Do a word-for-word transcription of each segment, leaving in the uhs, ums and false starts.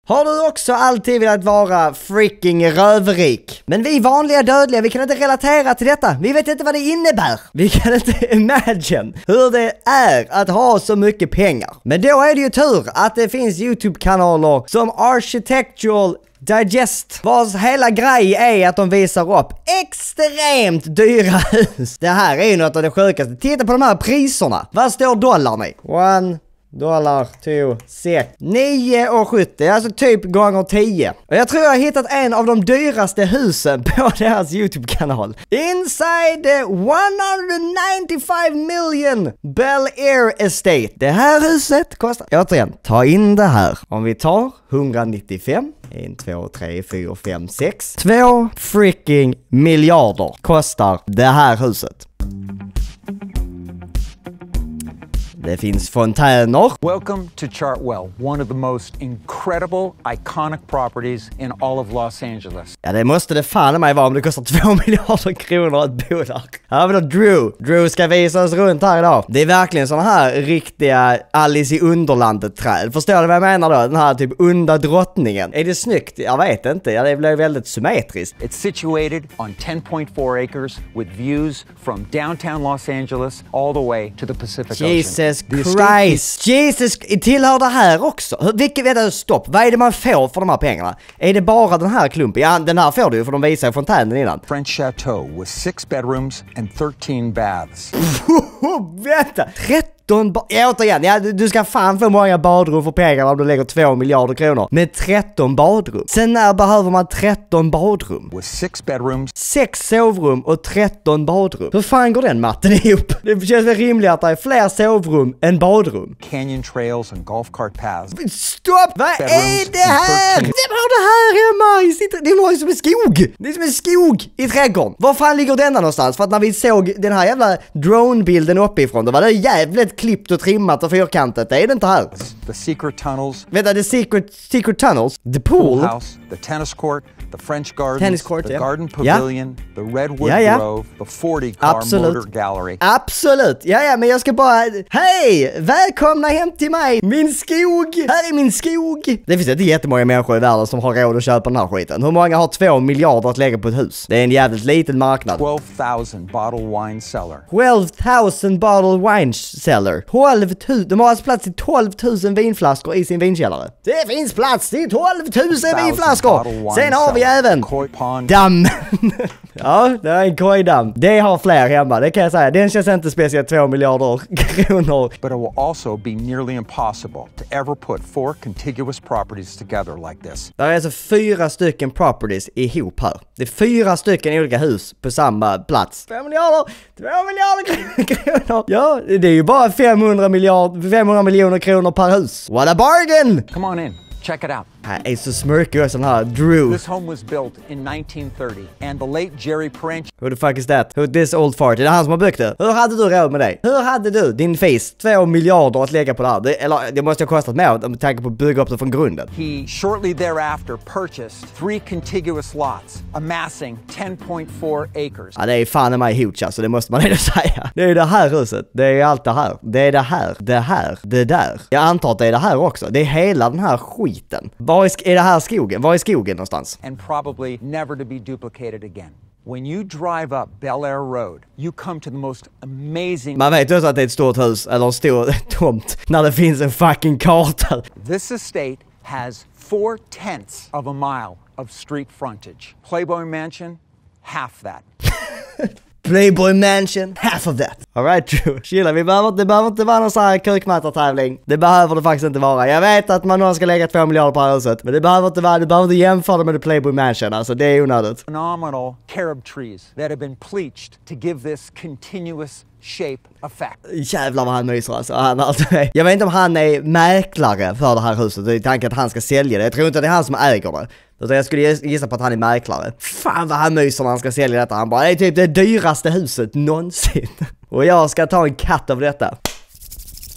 Har du också alltid velat vara freaking rövrik? Men vi vanliga dödliga, vi kan inte relatera till detta. Vi vet inte vad det innebär. Vi kan inte imagine hur det är att ha så mycket pengar. Men då är det ju tur att det finns YouTube-kanaler som Architectural Digest, vars hela grej är att de visar upp extremt dyra hus. Det här är ju något av det sjukaste. Titta på de här priserna. Vad står dollarn i? One dollar, två, sex, nio och sjuttio, alltså typ gånger tio. Och jag tror jag har hittat en av de dyraste husen på deras YouTube-kanal. Inside the one hundred ninety-five million Bel Air Estate. Det här huset kostar, återigen, ta in det här. Om vi tar etthundranittiofem, ett, två, tre, fyra, fem, sex, två freaking miljarder kostar det här huset. Det finns fontäner. Welcome to Chartwell, one of the most incredible, iconic properties in all of Los Angeles. Ja, det måste det fan mig vara om det kostar två miljarder kronor att bo där. Här har vi då Drew. Drew ska visa oss runt här idag. Det är verkligen sådana här riktiga Alice i Underlandet-träd. Förstår du vad jag menar då? Den här typ onda drottningen. Är det snyggt? Jag vet inte. Ja, det blir väldigt symmetriskt. It's situated on ten point four acres with views from downtown Los Angeles all the way to the Pacific Jesus Ocean. Christ. Jesus, tillhör det här också? Vilket, vet du, stopp. Vad är det man får för de här pengarna? Är det bara den här klumpen? Ja, den här får du ju för de visar fontänen innan. French chateau with six bedrooms and thirteen baths. Vänta, tretton ba- ja, återigen, ja, du ska fan få många badrum för pengarna om du lägger två miljarder kronor. Med tretton badrum. Sen när behöver man tretton badrum? With six bedrooms. Sex sovrum och tretton badrum. Hur fan går den matten ihop? Det känns väl rimligt att det är fler sovrum än badrum. Canyon trails and golf cart paths. Stopp! Vad är det här? Vem har det här hemma? Det är som en skog. Det är som en skog i trädgården. Var fan ligger denna någonstans? För att när vi såg den här jävla dronebilden uppifrån, då var det jävligt klippt och trimmat och fyrkantet. Det är det inte här. The secret tunnels. Vänta, the secret, secret tunnels? The pool? Pool house, the tennis court, the French gardens, Tennis court, the ja. garden pavilion, Ja. the redwood Ja, ja. grove, the forty car Absolut. motor gallery. Absolut. Ja, ja, men jag ska bara... Hej! Välkomna hem till mig! Min skog! Här är min skog! Det finns inte jättemånga människor i världen som har råd att köpa den här skiten. Hur många har två miljarder att lägga på ett hus? Det är en jävligt liten marknad. twelve thousand bottle wine cellar. twelve thousand bottle wine cellar. tolv tusen. De har alltså plats till tolv tusen vinflaskor i sin vinkällare. Det finns plats till tolv tusen vinflaskor! Sen har vi även damm. Ja, det är en kojdamm. Det har fler hemma, det kan jag säga. Den känns inte speciellt två miljarder kronor. But it will also be nearly impossible to ever put four contiguous properties together like this. Det är alltså fyra stycken properties ihop här. Det är fyra stycken olika hus på samma plats. Fem miljarder! Två miljarder kronor! Ja, det är ju bara femhundra miljarder, femhundra miljoner kronor per hus. What a bargain! Come on in. Check it out. Han är så smörkig och sån här Drew. This home was built in nineteen thirty and the late Jerry Perenchio. Who the fuck is that? Who this old fart? Är det han som har byggt det? Hur hade du råd med det? Hur hade du, din face, två miljarder att lägga på det här? Det, eller det måste ha kostat mer med tanke på att bygga upp det från grunden. He shortly thereafter purchased three contiguous lots, amassing ten point four acres. Ja, det är fan i mig huge alltså, det måste man ändå säga. Det är det här huset, det är allt det här. Det är det här, det här, det där. Jag antar att det är det här också. Det är hela den här skiten. Var är, är det här skogen? Var är skogen någonstans? And probably never to be duplicated again. When you drive up Bel Air Road, you come to the most amazing... Man vet ju också att det är ett stort hus, eller en stor tomt, när det finns en fucking karta. This estate has four tenths of a mile of street frontage. Playboy Mansion, half that. Playboy Mansion, half of that. Alright, true. Chilla, vi behöver, det behöver inte vara någon sån här kukmätartävling. Det behöver det faktiskt inte vara. Jag vet att man ska lägga två miljarder på huset, men det behöver inte vara, det behöver inte jämföra med The Playboy Mansion. Alltså, det är onödigt. Phenomenal carob trees that have been bleached to give this continuous shape effect. Jävlar vad han myser alltså. Han, alltså. Jag vet inte om han är mäklare för det här huset. Det är tanken att han ska sälja det. Jag tror inte att det är han som äger det. Så jag skulle gissa på att han är mäklare. Fan vad han myser när han ska sälja detta. Han bara, det är typ det dyraste huset någonsin. Och jag ska ta en katt av detta.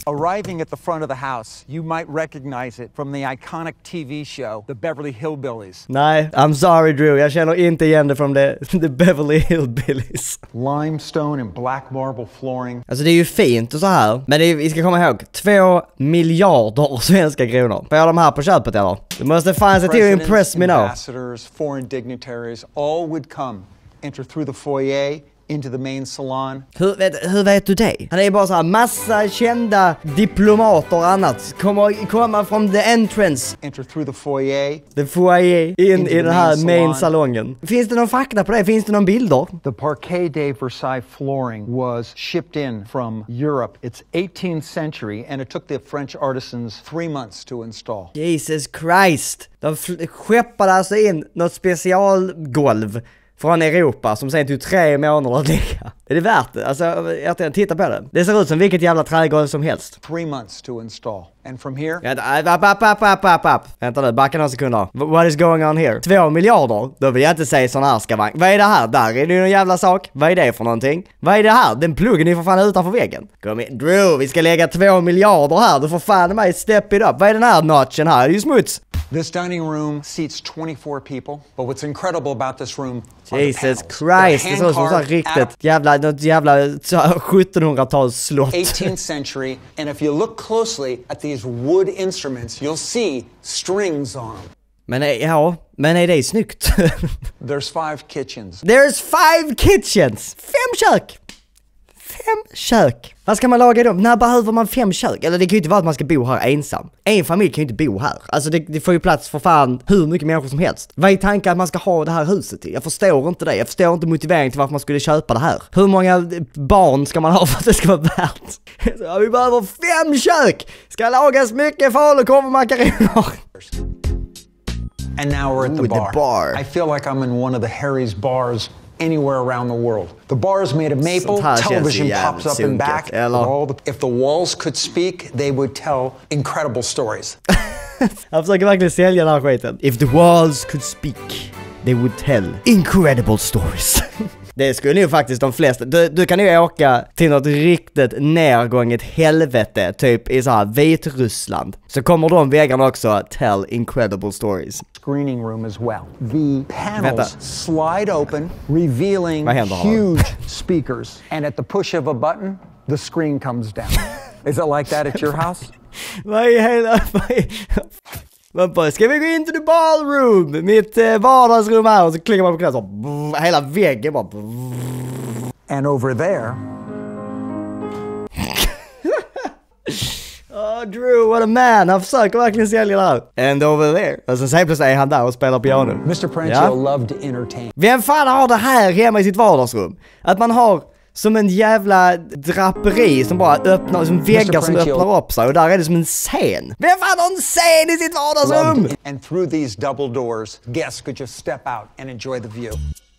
Arriving at the front of the house, you might recognize it from the iconic T V show The Beverly Hillbillies. Nej, I'm sorry Drew, jag känner inte igen det från the, the Beverly Hillbillies. Limestone and black marble flooring. Alltså det är ju fint och så här, men det är, vi ska komma ihåg, två miljarder svenska kronor. Får jag de här på köpet eller? Det måste fan se till att impress me now. Ambassadors, foreign dignitaries, all would come, enter through the foyer, into the main salon. Hur vet, hur vet du det? Han är ju bara så här, massa kända diplomater och annat kommer komma från the entrance. Enter through the foyer. The foyer in i den här main, main salon. salongen. Finns det någon fakta på det? Finns det någon bilder? The Parquet de Versailles flooring was shipped in from Europe. It's eighteenth century and it took the French artisans three months to install. Jesus Christ. De skeppade alltså in något specialgolv från Europa som sen tog tre månader att ligga. Är det värt det? Alltså, jag titta på det. Det ser ut som vilket jävla trädgolv som helst. Three months to install. And from here... Vänta, upp, upp, upp, upp, upp, upp. Vänta nu, backa några sekunder. What is going on here? Två miljarder? Då vill jag inte säga sån här skavank. Vad är det här? Där är det ju någon jävla sak. Vad är det för någonting? Vad är det här? Den pluggen är för fan utanför väggen. Kom in. Drew, vi ska lägga två miljarder här. Du får fan mig step it up. Vad är den här notchen här? Det är ju smuts. This dining room seats twenty-four people, but what's incredible about this room Jesus Christ, det ser ut som så riktigt jävla, något jävla sjuttonhundratals slott. eighteenth century, and if you look closely at these wood instruments, you'll see strings on them. Men ja, men är det snyggt? There's five kitchens. There's five kitchens! Fem kök! Fem kök! Vad ska man laga då? När behöver man fem kök? Eller det kan ju inte vara att man ska bo här ensam. En familj kan ju inte bo här. Alltså det, det får ju plats för fan hur mycket människor som helst. Vad är tanken att man ska ha det här huset till? Jag förstår inte det. Jag förstår inte motiveringen till varför man skulle köpa det här. Hur många barn ska man ha för att det ska vara värt? Så, vi behöver fem kök! Ska lagas mycket falukorv och makaroner. And now we're at the, Ooh, bar. the bar. I feel like I'm in one of the Harry's bars anywhere around the world. The bar is made of maple, television pops up in back. All the, if the walls could speak, they would tell incredible stories. Jag försöker verkligen sälja den här skiten. If the walls could speak, they would tell incredible stories. Det skulle ju faktiskt de flesta. Du, du kan ju åka till något riktigt nergånget helvete, typ i så här Vitryssland. Så kommer de väggarna också tell incredible stories. Screening room as well. The panels slide open, revealing huge speakers. And at the push of a button, the screen comes down. Is it like that at your house? Vad är hela... Man bara, ska vi gå in till the ballroom? Mitt eh, vardagsrum här. Och så klickar man på knappen så brrr, hela väggen bara brrr. And over there. Oh, Drew, what a man. Han försöker verkligen sälja det här. And over there. Och sen säger plötsligt är han där och spelar piano. mister Parenti ja? loved to entertain. Vem fan har det här hemma i sitt vardagsrum? Att man har som en jävla draperi som bara öppnar, som väggar som öppnar upp sig och där är det som en scen. Vem fan har en scen i sitt vardagsrum? And through these double doors, guests could just step out and enjoy the view.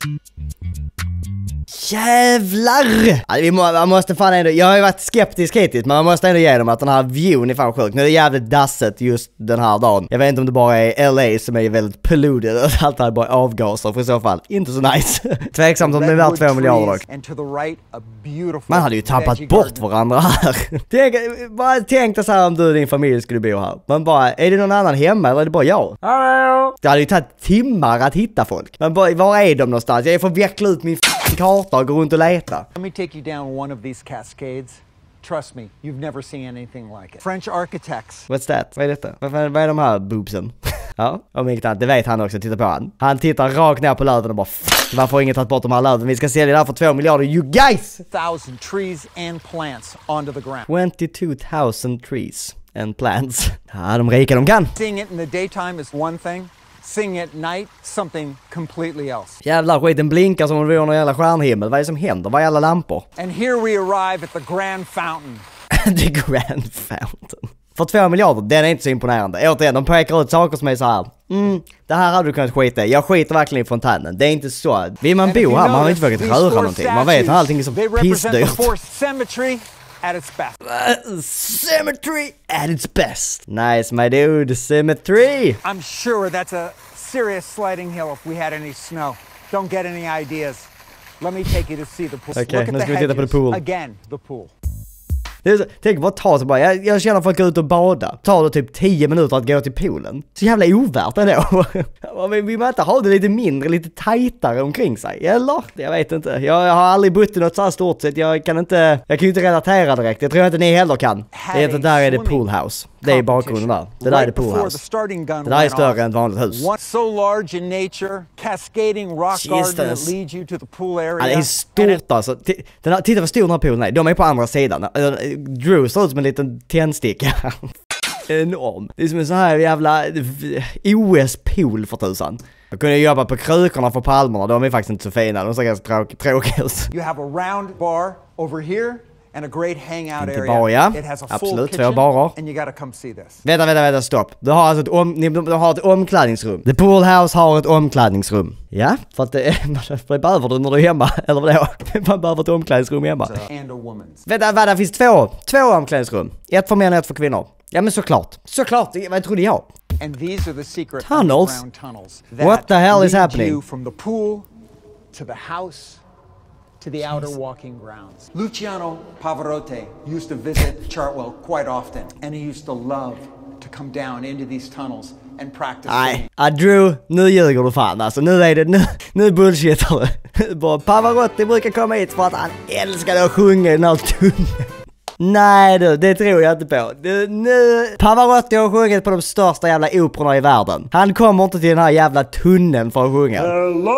Jävlar! Alltså, vi må, man måste fan ändå, jag har ju varit skeptisk hittills, men man måste ändå ge dem att den här viewen är fan sjuk. Nu är det jävligt dassigt just den här dagen. Jag vet inte om det bara är L A som är väldigt polluted och allt här bara avgaser, för i så fall inte så nice. Tveksamt om det är värt två miljarder dock. Man hade ju tappat bort varandra här. Tänk, bara tänk dig så här om du och din familj skulle bo här. Man bara, är det någon annan hemma eller är det bara jag? Hello. Det hade ju tagit timmar att hitta folk. Men bara, var är de någonstans? Jag får veckla ut min karta och gå runt och leta. Let me take you down one of these cascades. Trust me, you've never seen anything like it. French architects. What's that? Vad är detta? Vad är, vad är de här boobsen? Ja, om inget annat. Det vet han också. Titta på han. Han tittar rakt ner på löven och bara varför har ingen tagit bort de här löven? Vi ska sälja det här för två miljarder. You guys! Thousand trees and plants onto the ground. twenty-two thousand trees and plants. Ja, de rika de kan. Seeing it in the daytime is one thing. Seeing at night, something completely else. Jävlar, skiten blinkar som om det vore någon jävla stjärnhimmel. Vad är det som händer? Vad är alla lampor? And here we arrive at the Grand Fountain. The Grand Fountain. För två miljarder, den är inte så imponerande. Återigen, de pekar ut saker som är så här. Mm, det här hade du kunnat skita i. Jag skiter verkligen i fontänen. Det är inte så. Vill man bo här, man har inte vågat röra någonting. Man vet att allting är så pissdyrt. At its best. Uh, symmetry at its best. Nice, my dude. Symmetry. I'm sure that's a serious sliding hill if we had any snow. Don't get any ideas. Let me take you to see the pool. Okay, let's go to the pool. Again, the pool. Det är så, tänk bara ta så bara, jag, jag känner för att gå ut och bada. Tar det typ tio minuter att gå till poolen. Så jävla ovärt ändå. Men vill man inte ha det lite mindre, lite tajtare omkring sig? Eller? Jag vet inte. Jag, jag har aldrig bott i något så här stort sätt. Jag kan inte, jag kan ju inte relatera direkt. Jag tror inte ni heller kan. Det, det där är det poolhouse. Det är bakgrunden där. Det där är det poolhouse. Det där är större än ett vanligt hus. So large in nature, cascading rock garden that leads you to the pool area. Ja, det är stort alltså. Den här, titta vad stor den här poolen är. De är på andra sidan. Drew ser ut som en liten tändsticka. Enorm. Det är som en sån här jävla O S-pool för tusan. Jag kunde jobba på krukorna för palmerna. De är faktiskt inte så fina. De ser ganska tråk- tråkiga ut. You have a round bar over here. And a great hangout inte area. Bar, ja. It has a absolut, full två barer. And you gotta come see this. Vänta, vänta, vänta, stopp. Du har alltså ett, om, ni, du har ett omklädningsrum. The Pool House har ett omklädningsrum. Ja, för att det, för det behöver du när du är hemma. Eller vadå? Man behöver ett omklädningsrum hemma. And a woman's. Vänta, vänta, det finns två. Två omklädningsrum. Ett för män och ett för kvinnor. Ja, men såklart. Såklart, vad trodde jag? And these are the secret tunnels? tunnels. What the hell is happening? You from the pool to the house. To the outer walking grounds. Luciano Pavarotti used to visit Chartwell quite often, and he used to love to come down into these tunnels and practice. Nej, Drew, nu ljuger du fan alltså. Nu är det, nu, nu bullshittar du. Bara Pavarotti brukar komma hit för att han älskade att sjunga i den här tunneln. Nej du, det tror jag inte på. Du, nu, Pavarotti har sjungit på de största jävla operorna i världen. Han kommer inte till den här jävla tunneln för att sjunga. Hello!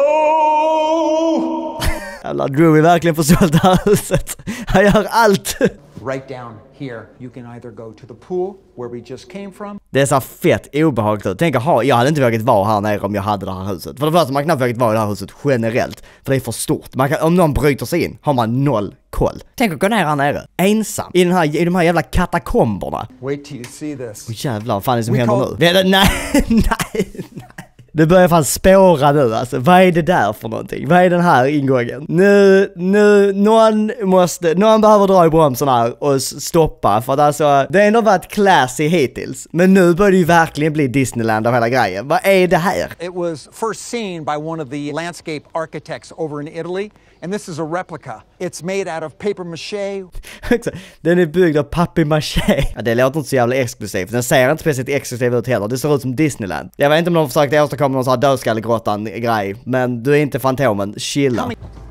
Jävlar, Drew är verkligen försålt det här huset. Han gör allt. Right down here, you can either go to the pool where we just came from. Det är så fett obehagligt ut. Tänk att jag hade inte vågat vara här nere om jag hade det här huset. För det första, man kan knappt vågat vara i det här huset generellt. För det är för stort. Man kan, om någon bryter sig in har man noll koll. Tänk att gå ner här nere, ensam, i, den här, i de här jävla katakomberna. Wait till you see this. Åh jävlar, vad fan är det som We händer call... nu? Nej, nej, nej, nej. Det börjar fan spåra nu alltså. Vad är det där för någonting? Vad är den här ingången? Nu, nu, någon måste, någon behöver dra i bromsen här och stoppa. För att alltså, det har ändå varit classy hittills. Men nu börjar det ju verkligen bli Disneyland av hela grejen. Vad är det här? It was first seen by one of the landscape architects over in Italy. And this is a replica. It's made out of paper maché. Den är byggd av papier-maché. Ja, det låter inte så jävla exklusivt. Den ser inte speciellt exklusiv ut heller. Det ser ut som Disneyland. Jag vet inte om de försökte åstadkomma någon sån här dödskallegrottan-grej. Men du är inte Fantomen. Chilla.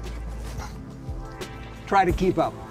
Try to keep up.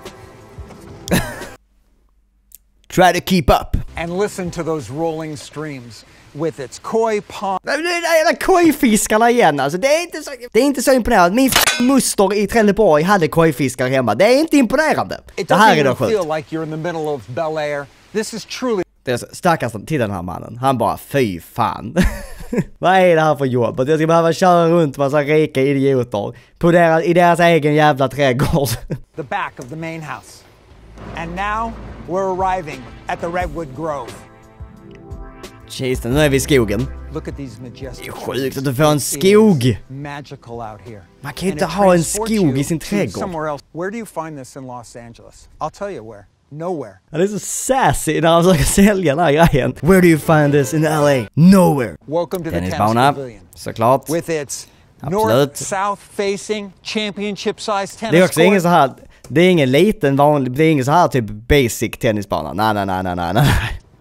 Try to keep up. And listen to those rolling streams. With its koi pond. Det är kojfiskarna igen alltså. Det är inte så, det är inte så imponerande. Min moster i Trelleborg hade kojfiskar hemma. Det är inte imponerande. It det här är då sjukt. Feel like you're in the middle of Bel Air. This is truly. Det är så, stackars till den här mannen. Han bara fy fan. Vad är det här för jobb? Att jag ska behöva köra runt massa rika idioter på deras, i deras egen jävla trädgård. The back of the main house. And now we're arriving at the Redwood Grove. Jeez, nu är vi i skogen. Look at these majestic. Det är sjukt att du får en skog. Magical out here. Man kan ju inte ha en skog i sin trädgård. Where do you find this in Los Angeles? I'll tell you where. Nowhere. Han är så sassy när han försöker sälja den här grejen. Where do you find this in L A? Nowhere. Welcome to the tennis pavilion. Såklart. With its north-south facing championship size tennis court. Det är också ingen så här, det är ingen liten vanlig, det är ingen så här typ basic tennisbana. Nej, nej, nej, nej, nej.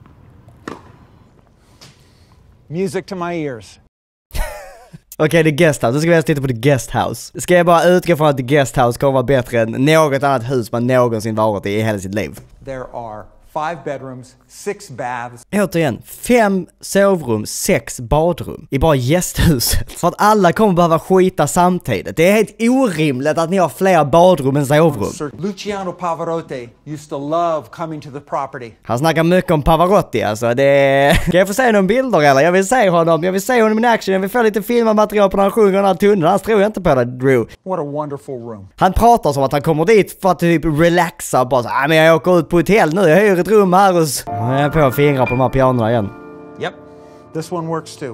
Music to my ears. Okej, okay, The Guest House. Nu ska vi titta på The Guest House. Ska jag bara utgå från att The Guest House kommer vara bättre än något annat hus man någonsin varit i i hela sitt liv? There are five bedrooms, six baths. Återigen, fem sovrum, sex badrum i bara gästhuset. För att alla kommer behöva skita samtidigt. Det är helt orimligt att ni har fler badrum än sovrum. Sir Luciano Pavarotti used to love coming to the property. Han snackar mycket om Pavarotti alltså. Det är... Kan jag få se några bilder eller? Jag vill se honom. Jag vill se honom i action. Jag vill få lite filmmaterial på när han sjunger den här tunneln. Annars tror jag inte på det, Drew. What a wonderful room. Han pratar som att han kommer dit för att typ relaxa och bara så, ah, men jag åker ut på hotell nu. Jag hyr ett rum här och så. Jag är på att fingra på de här pianorna igen. Yep, this one works too.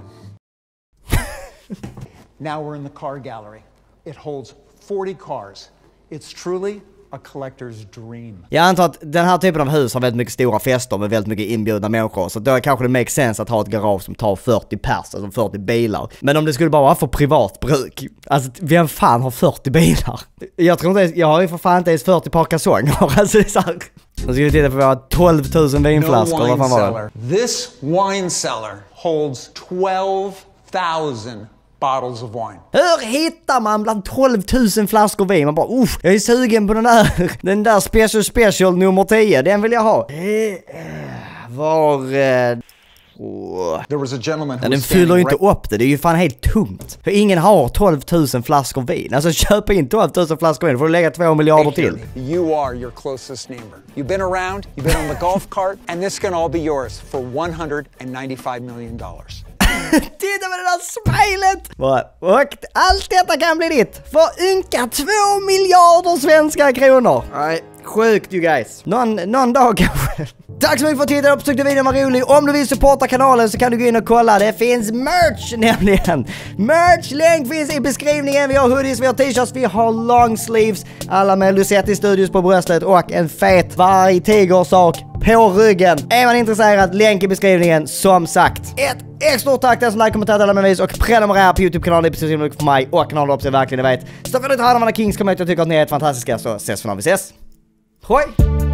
Now we're in the car gallery. It holds forty cars. It's truly a collector's dream. Jag antar att den här typen av hus har väldigt mycket stora fester med väldigt mycket inbjudna människor. Så då kanske det makes sense att ha ett garage som tar fyrtio pers, alltså fyrtio bilar. Men om det skulle bara vara för privat bruk. Alltså, vem fan har fyrtio bilar? Jag tror inte, jag har ju för fan inte ens fyrtio par kalsonger. Alltså det är så här. Nu ska vi titta på våra tolv tusen vinflaskor. No Vad fan var det? This wine cellar holds twelve thousand bottles of wine. Hur hittar man bland tolv tusen flaskor vin? Man bara, uff, jag är sugen på den där, den där special special nummer tio, den vill jag ha. Var... Eh, oh. There was a gentleman who Den was fyller ju inte right... upp det, det är ju fan helt tomt. För ingen har tolv tusen flaskor vin. Alltså köp in tolv tusen flaskor vin, då får du lägga två miljarder till. You are your closest neighbor. You've been around, you've been on the golf cart, and this can all be yours for one hundred ninety-five million dollars. Titta på det där smilet! Och allt detta kan bli ditt för ynka två miljarder svenska kronor. Nej, sjukt you guys. Någon, någon dag kanske. Tack så mycket för att titta upp, tyckte videon var rolig. Om du vill supporta kanalen så kan du gå in och kolla. Det finns merch nämligen. Merch, länk finns i beskrivningen. Vi har hoodies, vi har t-shirts, vi har long sleeves. Alla med Lucetti Studios på bröstet och en fet varg tigersak på ryggen. Är man intresserad, länk i beskrivningen som sagt. Ett extra tack till er som like, kommentar, delar med vis och prenumerera på YouTube-kanalen. Det är precis mycket för mig och kanalen också verkligen ni vet. Så för att ni tar hand om alla Kings kommer jag tycker att ni är ett fantastiska, så ses för när vi ses. Hoj!